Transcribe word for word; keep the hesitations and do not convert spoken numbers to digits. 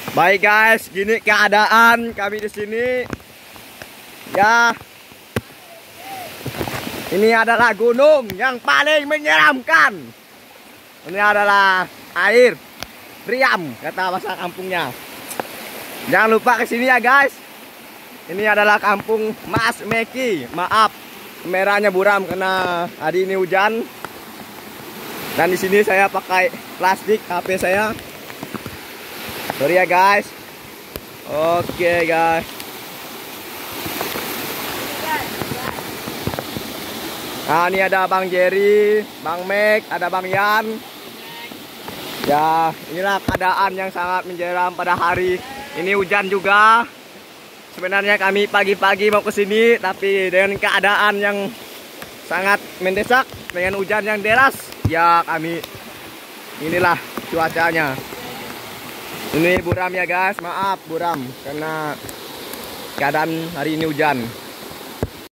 Baik guys, gini keadaan kami di sini. Ya, ini adalah gunung yang paling menyeramkan. Ini adalah air riam, kata bahasa kampungnya. Jangan lupa kesini ya guys. Ini adalah kampung Mas Meki. Maaf, kameranya buram karena hari ini hujan. Dan di sini saya pakai plastik H P saya. Sorry ya guys. Oke guys. Nah, ini ada Bang Jerry, Bang Mek, ada Bang Yan. Ya, inilah keadaan yang sangat menyeram pada hari ini, hujan juga. Sebenarnya kami pagi-pagi mau ke sini, tapi dengan keadaan yang sangat mendesak, dengan hujan yang deras, ya kami inilah cuacanya. Ini buram ya guys, maaf buram karena keadaan hari ini hujan.